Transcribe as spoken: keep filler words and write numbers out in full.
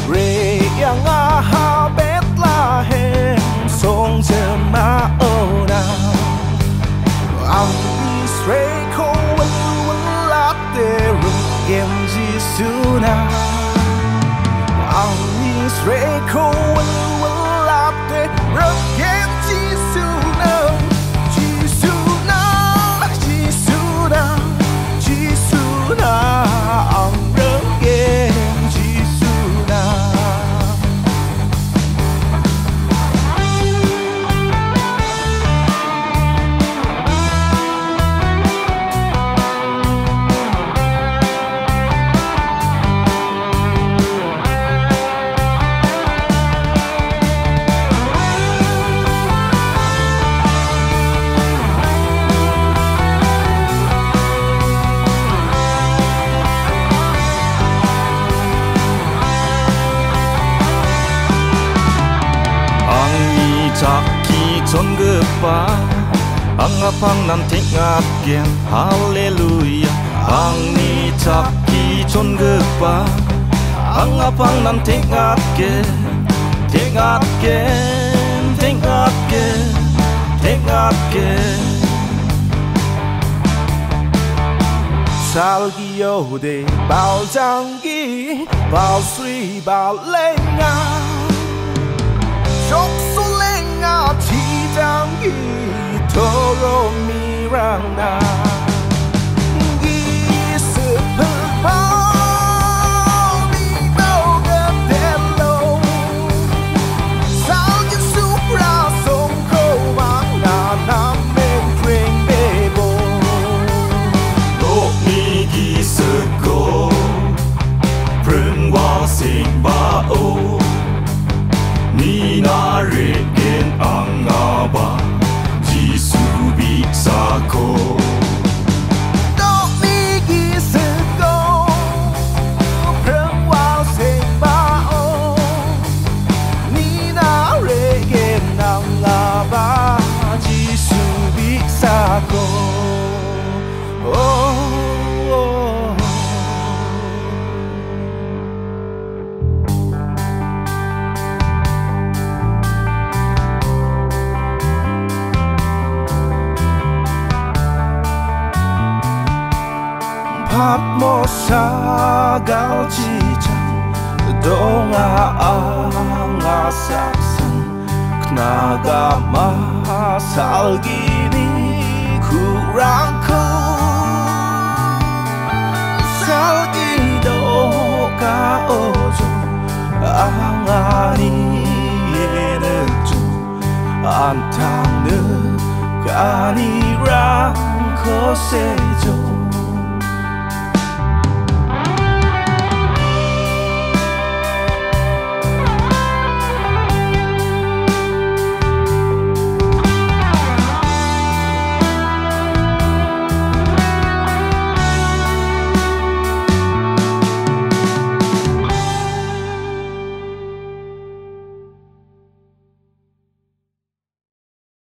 Reyanga Bethlehem song chờ ma âu nào Ang Israel ko wala pero em Giêsu na Ang Israel ko wala pero em Giêsu na Giêsu na Giêsu na Giêsu na Ang em Giêsu na Jaki chon gepa angapang nan tingapgen haleluya angni jaki chon gepa angapang nan tingapgen tingapgen tingapgen tingapgen salgio de bao jangi bao sri bao lenga chok solenga chi jangi toro miranga gi super bao mi bao gatelo sao như supra sông khâu mang na nam bên truyền bebo lo mi gi se go prung wa sing ba o ni na regen angaba Giêsu bị sa ko do mi gi se go prung wa sing ba o ni na regen angaba Giêsu bị sa ko oh Patmos gal chijang donga anga saksan knaga masalgini kurangku salgido ka ojo angani yeneju antangnu kanirang kosejo